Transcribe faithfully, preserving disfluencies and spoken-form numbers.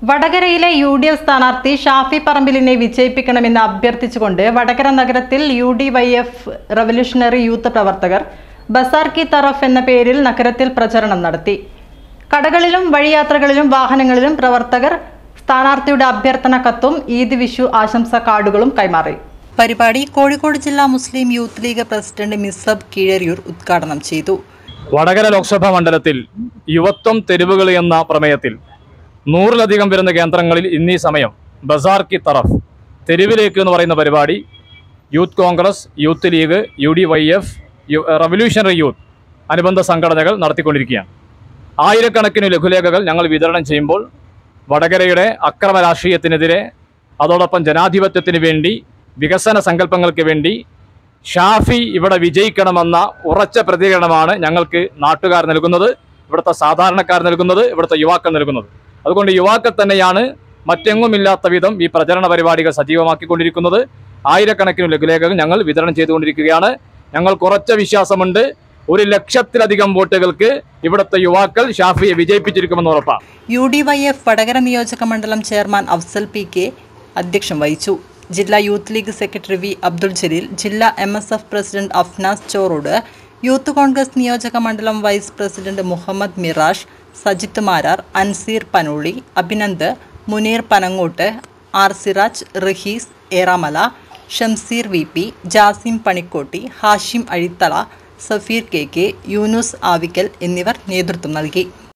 വടകരയിലെ U D F സ്ഥാനാർത്ഥി ഷാഫി പറമ്പിലിനെ വിജയിപ്പിക്കണമെന്ന് അഭ്യർത്ഥിച്ചുകൊണ്ട് വടകര നഗരത്തിൽ U D Y F revolutionary youth പ്രവർത്തകർ ബസാർ കി തറഫ് എന്ന പേരിൽ നഗരത്തിൽ പ്രചരണം നടത്തി. കടകളിലും വഴിയാത്രകളിലും വാഹനങ്ങളിലും പ്രവർത്തകർ സ്ഥാനാർത്ഥിയുടെ അഭ്യർത്ഥന കത്തും ഈദ് വിഷു ആശംസാ കാർഡുകളും കൈമാറി. പരിപാടി കോഴിക്കോട് ജില്ലാ Muslim youth league president Misab Keezhariyur ഉദ്ഘാടനം ചെയ്തു. വടകര ലോക്സഭാ മണ്ഡലത്തിൽ യുവത്വം തെരുവുകൾ എന്ന പ്രമേയത്തിൽ നൂറിലധികം വരുന്ന കേന്ദ്രങ്ങളിൽ ഇന്നീ സമയം ബസാർ കി തറഫ് തെരുവിലേക്ക് എന്ന് പറയുന്ന പരിപാടി youth congress, youth league, U D Y F, revolutionary youth അനുബന്ധ സംഘടനകൾ നടത്തിക്കൊണ്ടിരിക്കുകയാണ്. ആയിരക്കണക്കിന് ലഘുലേഖകൾ ഞങ്ങൾ വിതരണം ചെയ്യുമ്പോൾ വടകരയുടെ അക്രമ രാഷ്ട്രീയത്തിനെതിരെ, അതോടൊപ്പം ജനാധിപത്യത്തിന് വേണ്ടി, വികസന സങ്കല്പങ്ങൾക്ക് വേണ്ടി ഷാഫി ഇവിടെ വിജയിക്കണമെന്ന ഉറച്ച പ്രതികരണമാണ് ഞങ്ങൾക്ക് നാട്ടുകാർ നൽകുന്നത്, ഇവിടുത്തെ സാധാരണക്കാർ നൽകുന്നത്, ഇവിടുത്തെ യുവാക്കൾ നൽകുന്നത്. അതുകൊണ്ട് യുവാക്കൾ തന്നെയാണ് മറ്റെങ്ങുമില്ലാത്ത വിധം ഈ പ്രചരണ പരിപാടികൾ സജീവമാക്കിക്കൊണ്ടിരിക്കുന്നത്. ആയിരക്കണക്കിന് ലഘുലേഖകൾ ഞങ്ങൾ വിതരണം ചെയ്തുകൊണ്ടിരിക്കുകയാണ്. ഞങ്ങൾക്ക് ഉറച്ച വിശ്വാസമുണ്ട്, ഒരു ലക്ഷത്തിലധികം വോട്ടുകൾക്ക് ഇവിടുത്തെ യുവാക്കൾ ഷാഫിയെ വിജയിപ്പിച്ചിരിക്കുമെന്ന് ഉറപ്പാണ്. U D Y F Vadakara നിയോജക മണ്ഡലം ചെയർമാൻ അഫ്സൽ പി കെ അധ്യക്ഷം വഹിച്ചു. ജില്ലാ youth league secretary V Abdul Jaleel, ജില്ലാ M S F president Afnas Chorode, youth congress നിയോജക മണ്ഡലം vice president Muhammad Mirash, Sajith Marar, Anseer Panoli, Abhinand, Muneer Panangottu, R Siraj, Raheez Eramala, Shamseer V P, Jasim Panikkotti, Hashim Azhithala, Safeer K K, Yunus Avikkal എന്നിവർ നേതൃത്വം നൽകി.